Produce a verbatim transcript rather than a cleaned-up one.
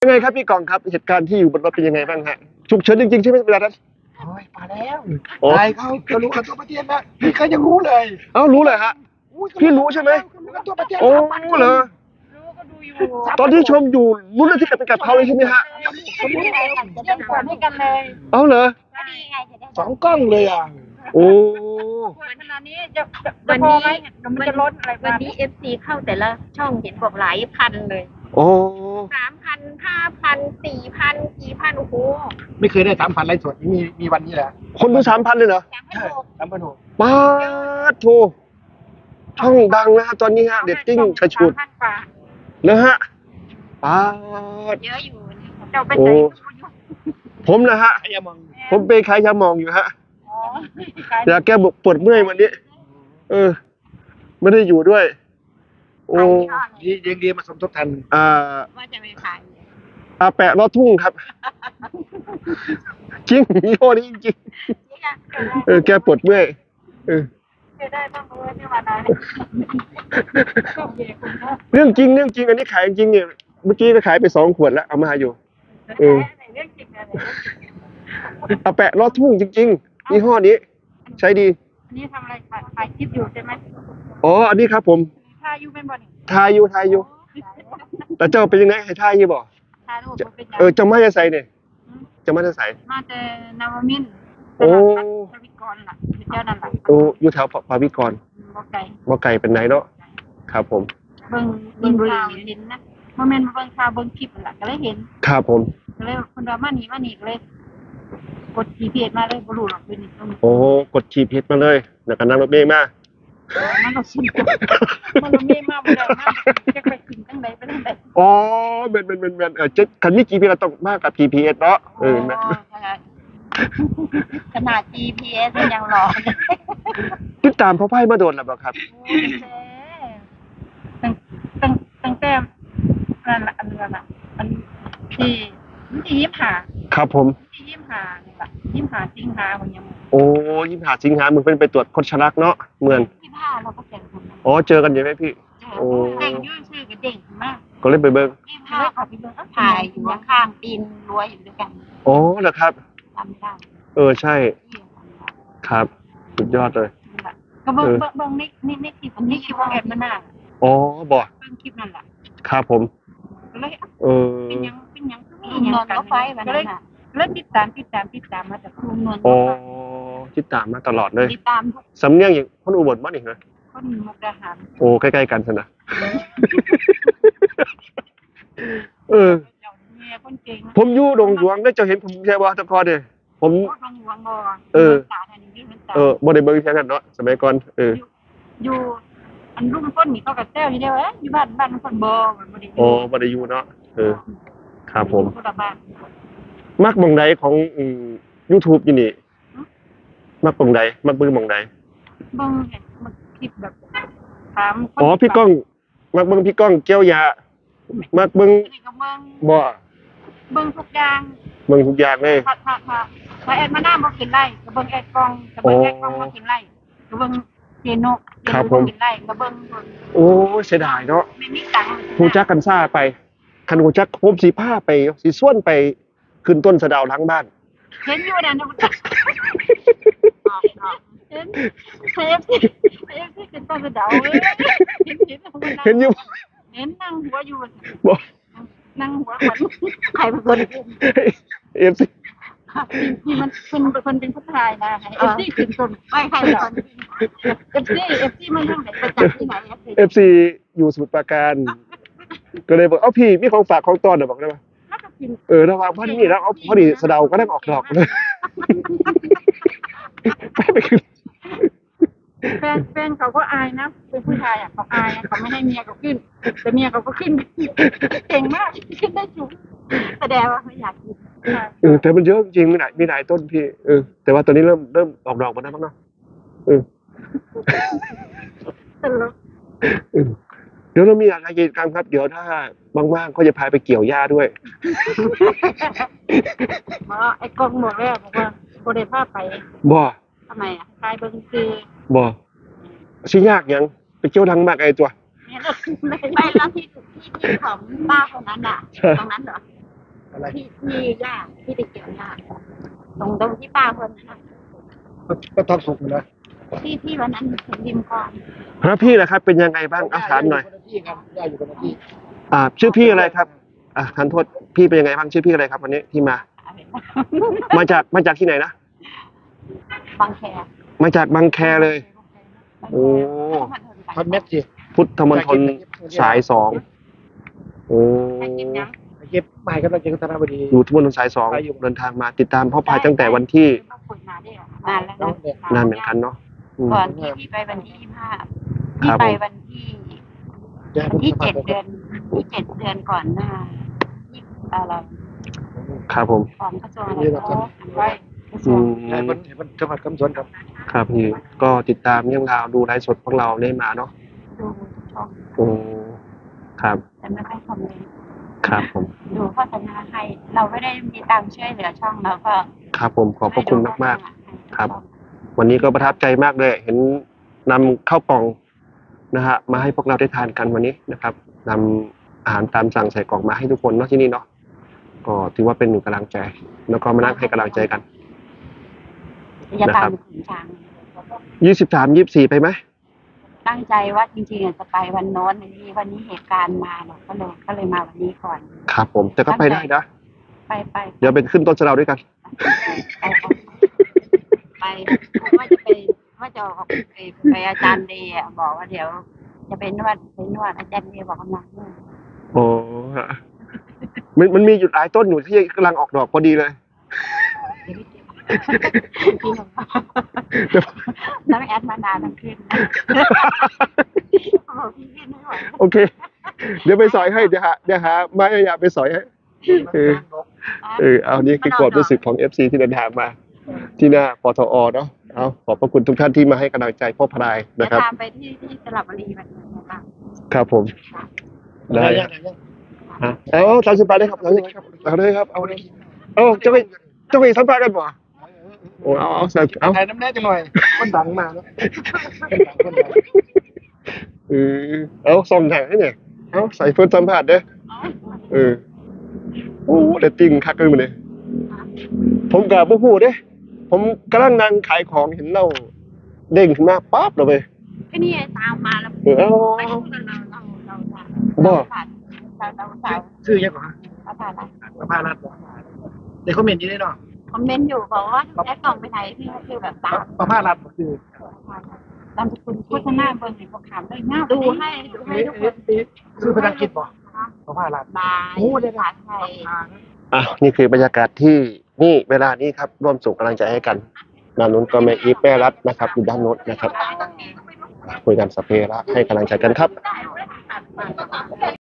ยังไงครับพี่กองครับเหตุการณ์ที่อยู่บนรถเป็นยังไงบ้างฮะฉุกเฉินจริงๆใช่ไหมเวลานั้นโอ้ยมาแล้วตายเขาจะรู้กันตัวประเทศนะพี่ก็ยังรู้เลยเอ้ารู้เลยฮะพี่รู้ใช่ไหมตัวประเทศโอ้สามพันคนเหรอรู้ก็ดูอยู่ตอนที่ชมอยู่รู้เรื่องที่เกิดเป็นกับเขาเลยใช่ไหมฮะคนนี้อะไรกันจะได้ก่อนให้กันเลยเอ้าเหรอก็ดีไงจะได้สองกล้องเลยอ่ะโอ้ขนาดนี้จะจะพอไหมมันจะล้นอะไรวันนี้เอฟซีเข้าแต่ละช่องเห็นบอกหลายพันเลยโอ้สามพันห้าพันสี่พันกี่พันโอ้โหไม่เคยได้สามพันไลฟ์สดมีมีวันนี้แหละคนดูสามพันเลยเหรอสามพันใช่หกสามพันหกป้าดโถช่องดังนะฮะตอนนี้ฮะเดตติ้งกระฉุดพันกว่านะฮะป้าดเยอะอยู่นะเจ้าไปโอ้ใส่ผมนะฮะไอ้ยามองผมไปขายยาหมองอยู่ฮะอ๋ออยากแก้ปวดเมื่อยวันนี้ เออ ไม่ได้อยู่ด้วย โอ้ดียังดีมาสมทบทันอ่าว่าจะไปขายอาแปะรอดทุ่งครับ จริงยี่ห้อนี้จริงนี่ค่ะๆเออ แก้ปวดเมื่อยเออจะได้ต้องรู้ที่วันนั้นก็เย่คุณนะเรื่องจริงเรื่องจริง อันนี้ขายจริงเนี่ยเมื่อกี้ก็ขายไปสองขวดแล้วเอามาอยู่ เออเรื่องจริงอะไรอาแปะรอดทุ่งจริงๆยี่ห้อนี้ ใช้ดีอันนี้ทำอะไรถ่ายคลิปอยู่ใช่ไหมอ๋อ อันนี้ครับผมถ่ายอยู่เป็นบ่อนี่ทายอยู่ทายอยู่ แต่เจ้าเป็นยังไงให้ทายอยู่บ่ถ่ายรูปเป็นยังเออเจ้ามาจะใส่เนี่ยเจ้ามาจะใส่มาแต่นาวมินโอ้ทวิกรล่ะเจ้านั่นแหละโอ้อยู่แถวภาวิกรบ่ไก่ว่าไก่เป็นไหนเนาะครับผมเบิ่งเบิ่งข่าวเห็นนะโมเมนต์เบิ่งข่าวเบิ่งคลิปนั่นล่ะก็เลยเห็นครับผมก็เลยคนเรามานี่มานี่ก็เลยกด จี พี เอส มาเลยบ่รู้หรอกเป็นนี่ตรงโอ้กดขีเพชรมาเลยแล้วก็นั่งรถเมล์มามันก็ชินมันก็มีมาบ่ได้มาจะไปกินจังไดไปจังไดอ๋อเป็นเป็นเป็นเป็นเออเจ็ดคันนี้ จี พี เราต้องมากกับ จี พี เอส เนาะเออนะขนาด จี พี เอส มันยังหลอกเลยติดตามพ่อไพ่มาโดนแล้วบ่ครับตั้งตั้งตั้งแต่นั่นล่ะอันนั้นล่ะอันที่มันที่ยี่สิบห้าครับผมที่ยี่สิบห้านี่ล่ะยี่สิบห้าสิงหาของยังโอ้ยี่หาสิงหามึงเป็นไปตรวจคดชะลักเนาะเหมือนที่ผ้าเราก็แต่งคนอ๋อเจอกันใช่ไหมพี่ โอ้แต่งยื่นชื่อกับเด็กมากก็เล่นไปเบิ้งที่ถ่าผ้ายขอพี่เบิ่งถ่ายอยู่ข้างๆปีนรั้วอยู่ด้วยกันอ๋อเหรอครับจำได้เออใช่ครับสุดยอดเลยก็เบิ่งเบิ่งเบิ่งในในในคลิปอันนี้คลิปของแอดมานาอ๋อบ่เบิ่งคลิปนั่นล่ะครับผมก็เลยเออเป็นยังเป็นยังนอนรถไฟวันก็เลนั้ยนอ่ะเลยติดตามติดตามติดตามมาจากครูนวลอ๋อติดตามมาตลอดเลยติดตามทุกสำเนียงอย่างคนอุบลบ้านอีกนะคนมุกดาหารโอ้ใกล้ๆกันสินะ เออเจ้าเมียคนเก่งผมอยู่ดงหลวงได้เจ้าเห็นผมแค่ว่าแตะกอนเนี่ยผมโอ้ทางหลวงบ่เออตาอันนี้มันตาเออบ่ได้เบิ่งแค่นั้นเนาะสมัยก่อนเอออยู่อันรุ่มก้นนี่เขาก็แซวอยู่เด้อเอ้ยอยู่บ้านบ้านคนบ่มันบ่ได้อ๋อบ่ได้อยู่เนาะเออครับผมคนละบ้านมักหม่องใดของอืม YouTube อยู่นี่มักหม่องใดมักเบิ่งหม่องใดเบิ่งเห็นมันคลิปแบบถามคนอ๋อพี่ก้องมักเบิ่งพี่ก้องเกี้ยวยามักเบิ่งนี่ก็เบิ่งบ่เบิ่งทุกอย่างเบิ่งทุกอย่างเลยถ้าถ้าถ้าถ้าแอดมาหน้าบ่กินไร่ก็เบิ่งแอดกองก็เบิ่งแอดกองบ่กินไร่ก็เบิ่งเจนกเจนกบ่กินไร่ก็เบิ่งโอ้เสียดายเนาะไม่มีตังค์ฮู้จักกันซ่าไปคันฮู้จักผมสิพาไปสิส่วนไปขึ้นต้นสะเดาวหลังบ้านเห็นอยู่นั่นนะเห็นเห็นเห็นที่เป็นต้นกระเดาเอ้ยเห็นเห็นเห็นอยู่เห็นนั่งหัวอยู่บ่นั่งหัวขวัญใครเป็นคนเอฟซีที่มันเป็นคนเป็นผู้ชายนะเอฟซีเป็นคนไม่ใครเป็นคนเอฟซีเอฟซีมันต้องไหนไปจับที่ไหนเอฟซีเอฟซีอยู่สมุทรปราการ ก็เลยบอกเอ้าพี่มีของฝากของตอนเดี๋ยวบอกได้ป่ะน่าจะกินเออระหว่างพอดีแล้วเอาพอดีสะเดาก็ได้ออกดอกเลยไปไปขึ้นแฟนแฟนเขาก็อายนะเป็นผู้ชายอ่ะเขาอายเขาไม่ให้เมียเขาขึ้นแต่เมียเขาก็ขึ้นเก่งมากขึ้นได้จุกแสดงว่าเขาอยากกินเออแต่มันเยอะจริงมีหลายมีหลายต้นพี่เออแต่ว่าตอนนี้เริ่มเริ่มออกดอกมาแล้วบ้างเนาะเออตลกเออเดี๋ยวเรามีอะไรกิจกรรมครับเดี๋ยวถ้าว่างๆก็จะพาไปเกี่ยวหญ้าด้วยหมอไอ้กองบอกแล้วบอกว่าโคเดผ้าไปบ่ทำไมอ่ะกายเบิ้งคือบ่สิยากหยังไปเกี่ยวดังมากไอ้ตัวเนี่ยเราไม่ไปแล้วที่ที่ที่ของป้าคนนั้นอ่ะตรงนั้นเหรออะไรที่ที่ย่าที่ติดเกี่ยวย่าตรงตรงที่ป้าคนนั้นน่ะก็ต้องสุกนะที่ที่วันนั้นเห็นริมคลองแล้วพี่นะครับเป็นยังไงบ้างเอาถามหน่อยที่ครับย่าอยู่คนละที่อ่า ชื่อพี่อะไรครับ อ่าทันโทษพี่เป็นยังไงบ้างชื่อพี่อะไรครับวันนี้ที่มา มาจากมาจากที่ไหนนะบางแคมาจากบางแคเลย โอ้พันเม็ดสิพุทธมณฑลสายสองโอ้เก็บใหม่ก็ต้องเจอกันธนบดีอยู่ที่มณฑลสายสองเดินทางมาติดตามพ่อพายตั้งแต่วันที่นานแล้วนะนานเหมือนกันเนาะอืมก่อนที่พี่ไปวันที่ยี่ห้าครัพี่บไปผมวันที่วันที่เจ็ดเดือนที่เจ็ดเดือนก่อนหน้ายี่อะไรครับผมของกระทรวงอะไรเขาไว้กระทรอืวงมใช่มันมันจังหวัดกำสวนครับครับพี่ก็ติดตามเรื่องราวดูไลฟ์สดของเราได้มาเนาะดูช่องโอ้ครับแต่ไม่ค่อยคอมเมนต์ครับผมดูโฆษณาให้เราไม่ได้มีตังค์ช่วยเหลือช่องเราก็ครับผมขอบพระคุณมากๆครับ วันนี้ก็ประทับใจมากเลย เห็นนำข้าวกล่องนะฮะมาให้พวกเราได้ทานกันวันนี้นะครับนำอาหารตามสั่งใส่กล่องมาให้ทุกคนเนาะที่นี่เนาะก็ถือว่าเป็นหนึ่งกำลังใจ แล้วก็มานั่งให้กำลังใจกันอย่านะครัตามบถึงช้างยี่สิบสามยี่สิบสี่ไปไหมตั้งใจว่าจริงๆจะไปวันโน้นวันนี้วันนี้เหตุการณ์มาเราก็เลยก็เลยมาวันนี้ก่อนครับผมแต่ก็ไปได้นะไปไปเดี๋ยวไปขึ้นต้นสะเดาด้วยกันไปไปว่าจะไปว่าจะออกไปไปอาจารย์เดย์อะบอกว่าเดี๋ยวจะไปนวดไปนวดอาจารย์เดย์บอกกำลังนวดโอ้ฮะมันมันมีอยู่หลายต้นอยู่ที่กำลังออกดอกพอดีเลยพี่หนุ่มน้ำแอดมานานทั้งคืนบอกพี่ขึ้นไม่ไหวโอเค เดี๋ยวไปสอยให้เดี๋ยวหาเดี๋ยวหาไม้อยาไปสอยให้เออเออเอานี่คือความรู้สึกของ เอฟ ซี ที่เดินทางมา ที่หน้าปตอเนาะเอาขอบพระคุณทุกท่านที่มาให้กำลังใจพ่อพลายนะคจะรับตามไปที่ที่สระบุรีวันนี้นะคะครับผมได้ได้ครับฮะเอาสามสิบบาทได้ครับสามสิบครับเอาเลยครับเอาเลยเอาจะไปจะไปสัมภาษณ์กันบ่โอ้เอาเอาใส่เอาถ่ายน้ำแน่จังหน่อยคนดังมาแล้วคนดังเออเอาส่งแถงให้เนี่ยเอาใส่เฟิร์นสัมภาษณ์เด้อเออโอ้เดตติ้งคักเลยมันเลยผมกับผู้พูดเด้ ผมกำลังนั่งขายของเห็นเราเด้งขึ้นมาปั๊บเลยก็นี่ตามมาแล้วเออเอาไม่เอารู้เราเราเราบ่เราเราสาวชื่อยังเหรอเราผ่านอะไรประภารัตน์ในคอมเมนต์นี้ได้เนาะคอมเมนต์อยู่บอกว่าแอดกล่องไปไหนพี่คือแบบตามประภารัตน์คือตามสกุลโฆษณาเบอร์หนึ่งของขามเลยหน้าดูให้ดูให้ทุกคนคือภาษาอังกฤษบ่ประภารัตน์บายโอ้ได้ภาษาไทยอ่ะนี่คือบรรยากาศที่นี่เวลานี้ครับร่วมส่งกำลังใจให้กันด้านนู้นก็แม่อีฟแม่รัฐนะครับอยู่ด้านโน้นนะครับคุยกันสพเพระให้กำลังใจกันครับ